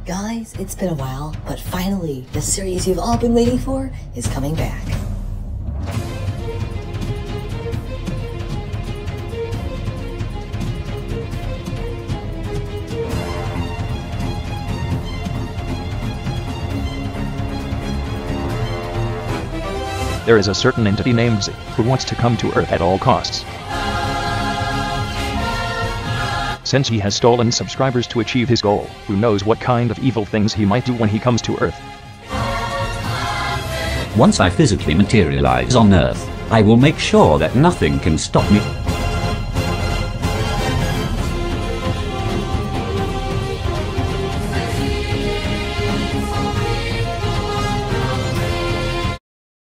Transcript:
Guys, it's been a while, but finally, the series you've all been waiting for is coming back. There is a certain entity named Z who wants to come to Earth at all costs. Since he has stolen subscribers to achieve his goal, who knows what kind of evil things he might do when he comes to Earth. Once I physically materialize on Earth, I will make sure that nothing can stop me.